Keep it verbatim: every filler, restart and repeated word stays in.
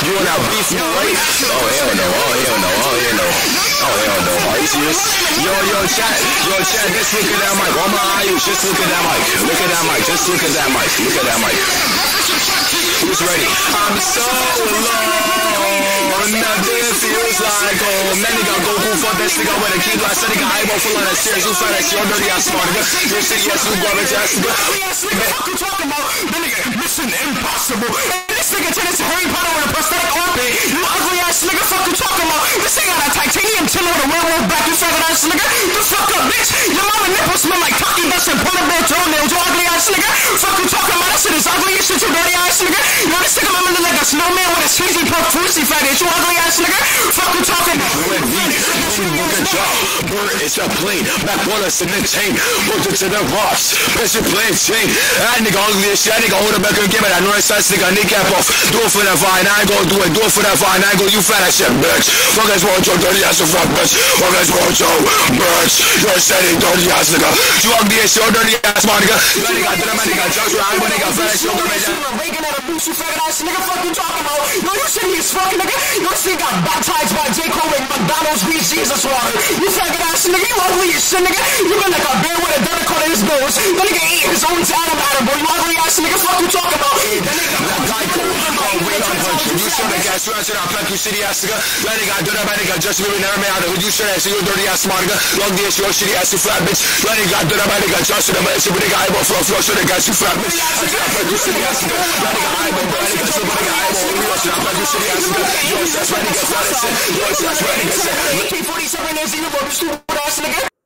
You wanna beef me, right? Oh hell no, oh hell no, oh hell no. Oh hell no, are you serious? Yo, yo, chat, yo, chat, just look at that mic. All my eyes, just look at that mic. Look at that mic, just look at that mic. Look at that mic. Who's ready? I'm so alone. Nothing feels like home. That nigga go go for this nigga with a key glass. That nigga eyeball full of that serious. You fat ass, your dirty ass smart nigga. Your city ass, you garbage ass nigga. What you talking about? That nigga, Mission Impossible. This nigga turned into Harry Potter with a prosthetic armpit. You ugly ass nigga, fuck you talking about? This nigga got a titanium chin with a werewolf back. You faggot ass nigga. The fuck up, bitch. Your mama nipples smell like Taki dust and portable toenails. You ugly ass nigga. Fuck you talking about? That shit is ugly as shit, you dirty ass nigga. Yo, this nigga mama look like a snowman with a cheesy puff fruity faggot. You ugly ass nigga. Fuck you talking about? Good job. Bird is a plane. Back one us in the chain. Put it to the rocks. Pressure plane chain. That nigga ugly as shit. That nigga hold it back and give it that north side nigga kneecap off. Do it for that vine. I ain't gonna do it. Do it for that vine. I ain't gonna you fat ass shit, bitch. Fuck ass want your dirty ass fuck, bitch. Fuck ass want your bitch. You're saying dirty ass nigga. You ugly as shit, dirty ass my nigga. That nigga did that nigga Joshua. I ain't gonna nigga fat ass shit. Reagan at a boost, you faggot ass nigga. Fuck you talking about? Yo, you shitty as fuck nigga. Yo, this nigga got baptized by J. Cole and McDonald's beat Jesus water. You faggot ass nigga. You ugly as shit nigga. You been like a bear with a dinosaur in his nose. That nigga ate his own Adam Adam, boy. You ugly ass nigga. Fuck you talking about? That nigga got Geico. Oh, wait on punch. You should have got straight to that pack, you shitty ass nigga. That nigga do that, that nigga just maybe never made out of it. You should have seen your dirty ass smart nigga. Long day, you shitty ass, you fat bitch. That nigga do that, that nigga just that nigga. But nigga eyeball flow, flow, should have got you fat bitch. I should have pack, you shitty ass nigga. That nigga eyeball, that nigga so that nigga eyeball. You should have pack, you shitty ass nigga. Yo, that's right, nigga, fat ass shit. Yo, that's right, nigga. A K forty-seven is you, bro. You stupid ass nigga.